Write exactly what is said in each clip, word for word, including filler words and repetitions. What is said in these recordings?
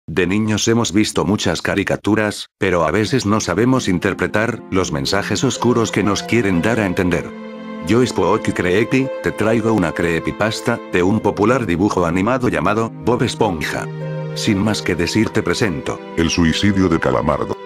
De niños hemos visto muchas caricaturas, pero a veces no sabemos interpretar los mensajes oscuros que nos quieren dar a entender. Yo Spooky Creepy, te traigo una creepypasta, de un popular dibujo animado llamado Bob Esponja. Sin más que decir te presento. El suicidio de Calamardo.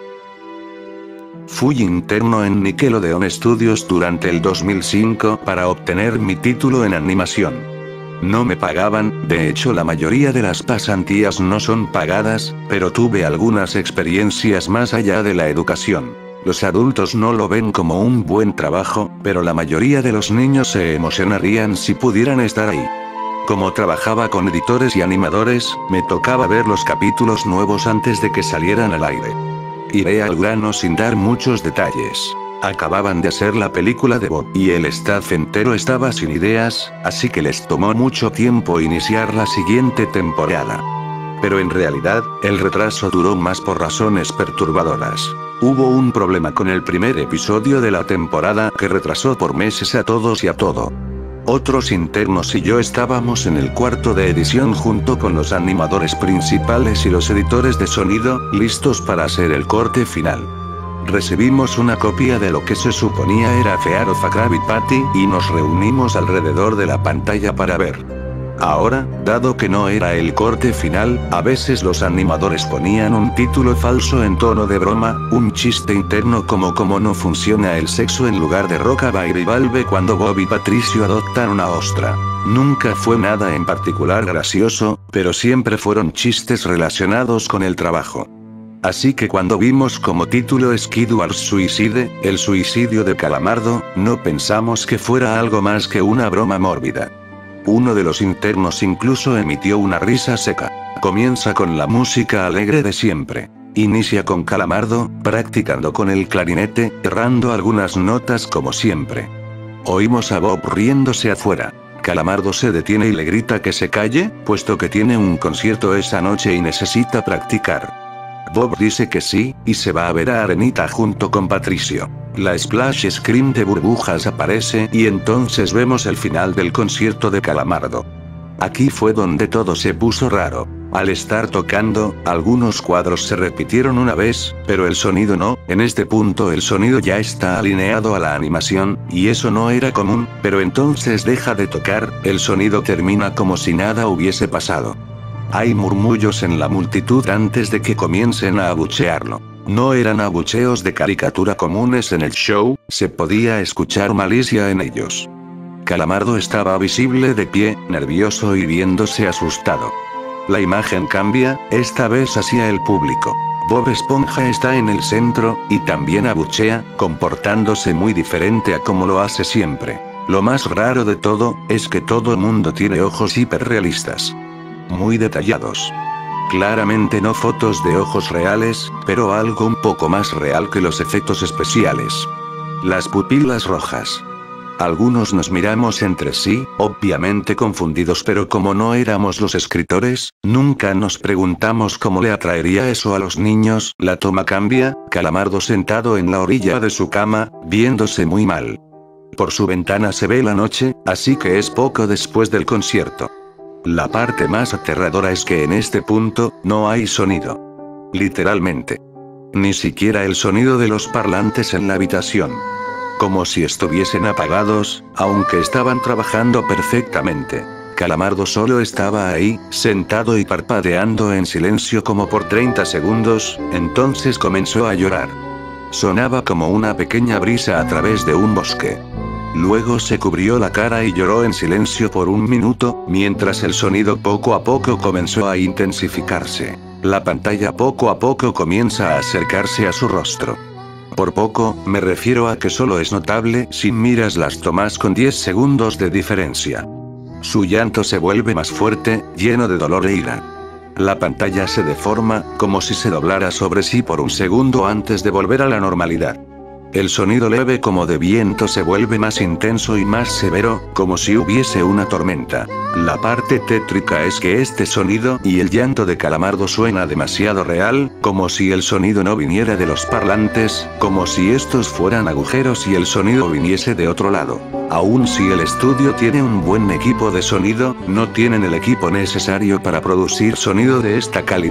Fui interno en Nickelodeon Studios durante el dos mil cinco para obtener mi título en animación. No me pagaban, de hecho la mayoría de las pasantías no son pagadas, pero tuve algunas experiencias más allá de la educación. Los adultos no lo ven como un buen trabajo, pero la mayoría de los niños se emocionarían si pudieran estar ahí. Como trabajaba con editores y animadores, me tocaba ver los capítulos nuevos antes de que salieran al aire. Iré al grano sin dar muchos detalles. Acababan de hacer la película de Bob y el staff entero estaba sin ideas, así que les tomó mucho tiempo iniciar la siguiente temporada. Pero en realidad, el retraso duró más por razones perturbadoras. Hubo un problema con el primer episodio de la temporada que retrasó por meses a todos y a todo. Otros internos y yo estábamos en el cuarto de edición junto con los animadores principales y los editores de sonido, listos para hacer el corte final. Recibimos una copia de lo que se suponía era Fear of a Krabby Patty y nos reunimos alrededor de la pantalla para ver. Ahora, dado que no era el corte final, a veces los animadores ponían un título falso en tono de broma, un chiste interno como cómo no funciona el sexo en lugar de Rockabye Valve cuando Bob y Patricio adoptan una ostra. Nunca fue nada en particular gracioso, pero siempre fueron chistes relacionados con el trabajo. Así que cuando vimos como título Skidward Suicide, el suicidio de Calamardo, no pensamos que fuera algo más que una broma mórbida. Uno de los internos incluso emitió una risa seca. Comienza con la música alegre de siempre. Inicia con Calamardo, practicando con el clarinete, errando algunas notas como siempre. Oímos a Bob riéndose afuera. Calamardo se detiene y le grita que se calle, puesto que tiene un concierto esa noche y necesita practicar. Bob dice que sí, y se va a ver a Arenita junto con Patricio. La splash screen de burbujas aparece y entonces vemos el final del concierto de Calamardo. Aquí fue donde todo se puso raro. Al estar tocando, algunos cuadros se repitieron una vez, pero el sonido no. En este punto el sonido ya está alineado a la animación, y eso no era común, pero entonces deja de tocar, el sonido termina como si nada hubiese pasado. Hay murmullos en la multitud antes de que comiencen a abuchearlo. No eran abucheos de caricatura comunes en el show, se podía escuchar malicia en ellos. Calamardo estaba visible de pie, nervioso y viéndose asustado. La imagen cambia, esta vez hacia el público. Bob Esponja está en el centro, y también abuchea, comportándose muy diferente a como lo hace siempre. Lo más raro de todo, es que todo el mundo tiene ojos hiperrealistas. Muy detallados. Claramente no fotos de ojos reales, pero algo un poco más real que los efectos especiales. Las pupilas rojas. Algunos nos miramos entre sí, obviamente confundidos, pero como no éramos los escritores, nunca nos preguntamos cómo le atraería eso a los niños. La toma cambia, Calamardo sentado en la orilla de su cama, viéndose muy mal. Por su ventana se ve la noche, así que es poco después del concierto. La parte más aterradora es que en este punto, no hay sonido. Literalmente. Ni siquiera el sonido de los parlantes en la habitación. Como si estuviesen apagados, aunque estaban trabajando perfectamente. Calamardo solo estaba ahí, sentado y parpadeando en silencio como por treinta segundos, entonces comenzó a llorar. Sonaba como una pequeña brisa a través de un bosque. Luego se cubrió la cara y lloró en silencio por un minuto, mientras el sonido poco a poco comenzó a intensificarse. La pantalla poco a poco comienza a acercarse a su rostro. Por poco, me refiero a que solo es notable si miras las tomas con diez segundos de diferencia. Su llanto se vuelve más fuerte, lleno de dolor e ira. La pantalla se deforma, como si se doblara sobre sí por un segundo antes de volver a la normalidad. El sonido leve como de viento se vuelve más intenso y más severo, como si hubiese una tormenta. La parte tétrica es que este sonido y el llanto de Calamardo suena demasiado real, como si el sonido no viniera de los parlantes, como si estos fueran agujeros y el sonido viniese de otro lado. Aun si el estudio tiene un buen equipo de sonido, no tienen el equipo necesario para producir sonido de esta calidad.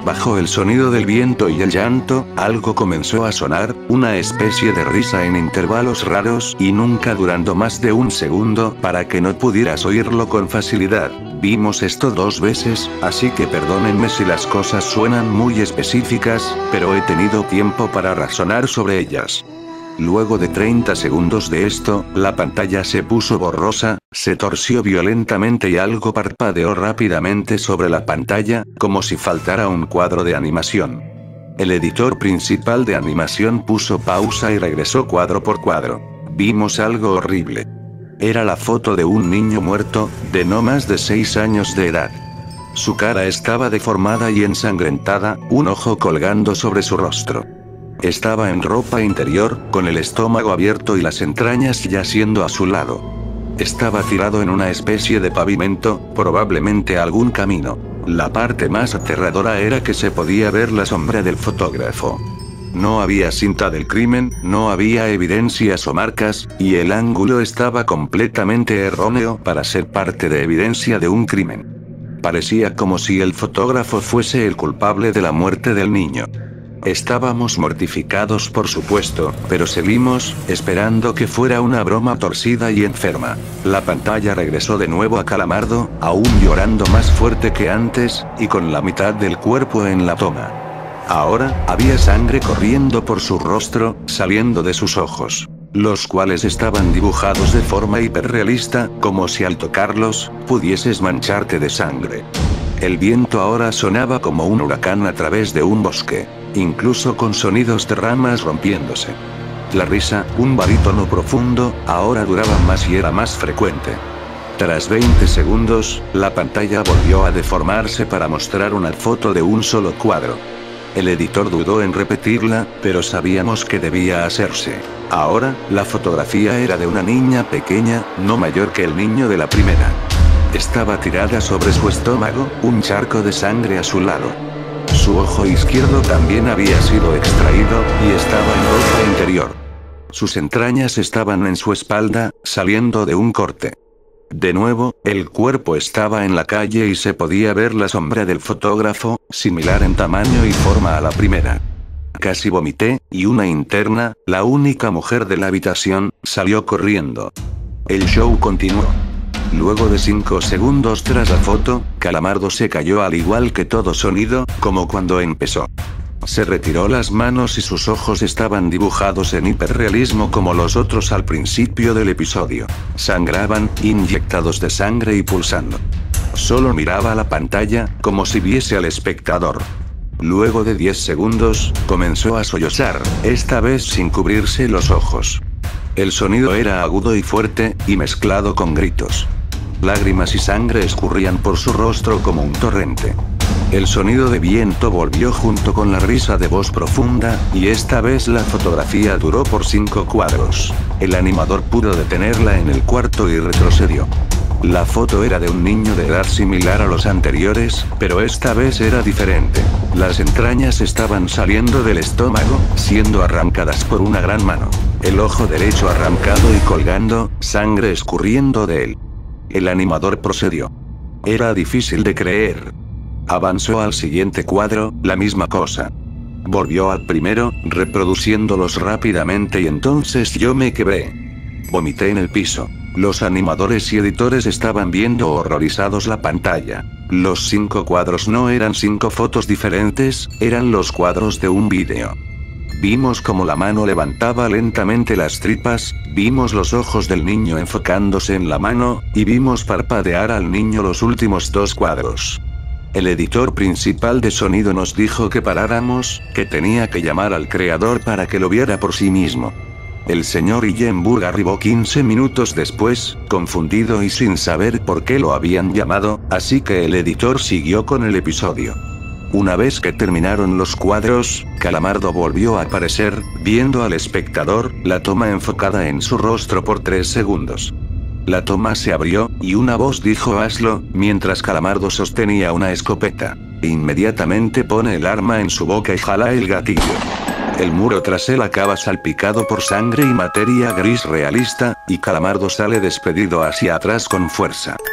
Bajo el sonido del viento y el llanto, algo comenzó a sonar, una especie de risa en intervalos raros y nunca durando más de un segundo para que no pudieras oírlo con facilidad. Vimos esto dos veces, así que perdónenme si las cosas suenan muy específicas, pero he tenido tiempo para razonar sobre ellas. Luego de treinta segundos de esto, la pantalla se puso borrosa, se torció violentamente y algo parpadeó rápidamente sobre la pantalla, como si faltara un cuadro de animación. El editor principal de animación puso pausa y regresó cuadro por cuadro. Vimos algo horrible. Era la foto de un niño muerto, de no más de seis años de edad. Su cara estaba deformada y ensangrentada, un ojo colgando sobre su rostro. Estaba en ropa interior, con el estómago abierto y las entrañas yaciendo a su lado. Estaba tirado en una especie de pavimento, probablemente algún camino. La parte más aterradora era que se podía ver la sombra del fotógrafo. No había cinta del crimen, no había evidencias o marcas, y el ángulo estaba completamente erróneo para ser parte de evidencia de un crimen. Parecía como si el fotógrafo fuese el culpable de la muerte del niño. Estábamos mortificados por supuesto, pero seguimos, esperando que fuera una broma torcida y enferma. La pantalla regresó de nuevo a Calamardo, aún llorando más fuerte que antes, y con la mitad del cuerpo en la toma. Ahora, había sangre corriendo por su rostro, saliendo de sus ojos, los cuales estaban dibujados de forma hiperrealista, como si al tocarlos, pudieses mancharte de sangre. El viento ahora sonaba como un huracán a través de un bosque, incluso con sonidos de ramas rompiéndose. La risa, un barítono profundo, ahora duraba más y era más frecuente. Tras veinte segundos, la pantalla volvió a deformarse para mostrar una foto de un solo cuadro. El editor dudó en repetirla, pero sabíamos que debía hacerse. Ahora, la fotografía era de una niña pequeña, no mayor que el niño de la primera. Estaba tirada sobre su estómago, un charco de sangre a su lado. Su ojo izquierdo también había sido extraído, y estaba en ropa interior. Sus entrañas estaban en su espalda, saliendo de un corte. De nuevo, el cuerpo estaba en la calle y se podía ver la sombra del fotógrafo, similar en tamaño y forma a la primera. Casi vomité, y una interna, la única mujer de la habitación, salió corriendo. El show continuó. Luego de cinco segundos tras la foto, Calamardo se cayó al igual que todo sonido, como cuando empezó. Se retiró las manos y sus ojos estaban dibujados en hiperrealismo como los otros al principio del episodio. Sangraban, inyectados de sangre y pulsando. Solo miraba la pantalla, como si viese al espectador. Luego de diez segundos, comenzó a sollozar, esta vez sin cubrirse los ojos. El sonido era agudo y fuerte, y mezclado con gritos. Lágrimas y sangre escurrían por su rostro como un torrente. El sonido de viento volvió junto con la risa de voz profunda, y esta vez la fotografía duró por cinco cuadros. El animador pudo detenerla en el cuarto y retrocedió. La foto era de un niño de edad similar a los anteriores, pero esta vez era diferente. Las entrañas estaban saliendo del estómago, siendo arrancadas por una gran mano. El ojo derecho arrancado y colgando, sangre escurriendo de él. El animador procedió. Era difícil de creer. Avanzó al siguiente cuadro, la misma cosa. Volvió al primero, reproduciéndolos rápidamente y entonces yo me quebré. Vomité en el piso. Los animadores y editores estaban viendo horrorizados la pantalla. Los cinco cuadros no eran cinco fotos diferentes, eran los cuadros de un vídeo. Vimos como la mano levantaba lentamente las tripas, vimos los ojos del niño enfocándose en la mano, y vimos parpadear al niño los últimos dos cuadros. El editor principal de sonido nos dijo que paráramos, que tenía que llamar al creador para que lo viera por sí mismo. El señor Illenburg arribó quince minutos después, confundido y sin saber por qué lo habían llamado, así que el editor siguió con el episodio. Una vez que terminaron los cuadros, Calamardo volvió a aparecer, viendo al espectador, la toma enfocada en su rostro por tres segundos. La toma se abrió, y una voz dijo hazlo, mientras Calamardo sostenía una escopeta. Inmediatamente pone el arma en su boca y jala el gatillo. El muro tras él acaba salpicado por sangre y materia gris realista, y Calamardo sale despedido hacia atrás con fuerza.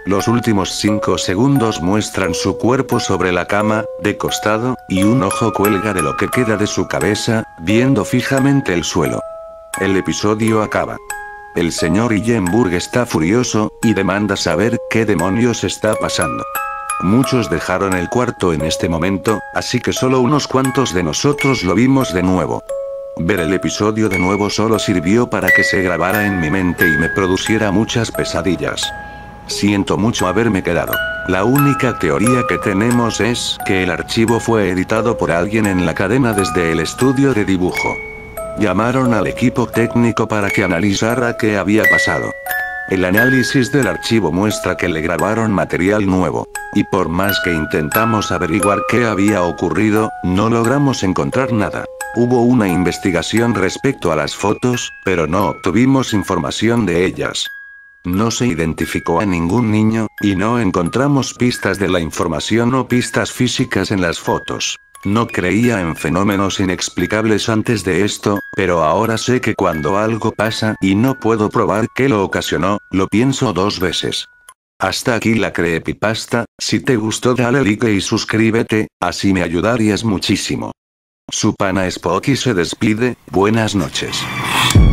Los últimos cinco segundos muestran su cuerpo sobre la cama, de costado, y un ojo cuelga de lo que queda de su cabeza, viendo fijamente el suelo. El episodio acaba. El señor Hillenburg está furioso, y demanda saber qué demonios está pasando. Muchos dejaron el cuarto en este momento, así que solo unos cuantos de nosotros lo vimos de nuevo. Ver el episodio de nuevo solo sirvió para que se grabara en mi mente y me produciera muchas pesadillas. Siento mucho haberme quedado. La única teoría que tenemos es que el archivo fue editado por alguien en la cadena desde el estudio de dibujo. Llamaron al equipo técnico para que analizara qué había pasado. El análisis del archivo muestra que le grabaron material nuevo. Y por más que intentamos averiguar qué había ocurrido, no logramos encontrar nada. Hubo una investigación respecto a las fotos, pero no obtuvimos información de ellas. No se identificó a ningún niño, y no encontramos pistas de la información o pistas físicas en las fotos. No creía en fenómenos inexplicables antes de esto, pero ahora sé que cuando algo pasa y no puedo probar qué lo ocasionó, lo pienso dos veces. Hasta aquí la creepypasta. Si te gustó dale like y suscríbete, así me ayudarías muchísimo. Su pana Spooky se despide, buenas noches.